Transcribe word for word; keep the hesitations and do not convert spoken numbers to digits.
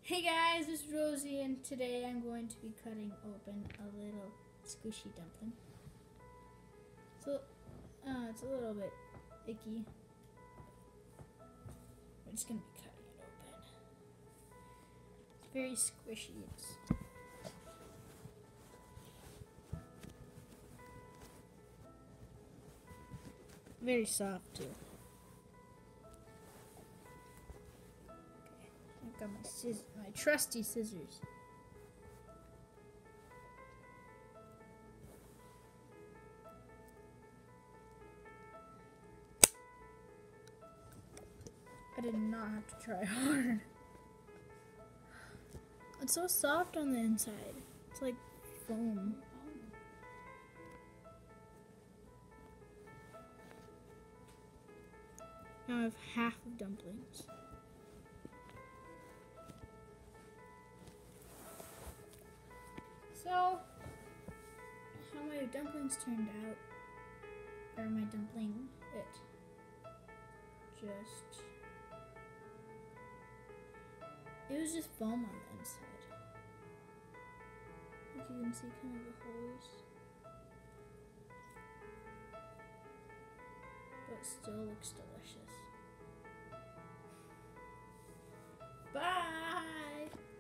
Hey guys, this is Rosie, and today I'm going to be cutting open a little squishy dumpling. So, uh, it's a little bit icky. We're just going to be cutting it open. It's very squishy. It's very soft too. I've got my scissors, my trusty scissors. I did not have to try hard. It's so soft on the inside. It's like foam. Now I have half of dumplings. So, how my dumplings turned out, or my dumpling, it just, it was just foam on the inside. Like you can see kind of the holes, but still looks delicious.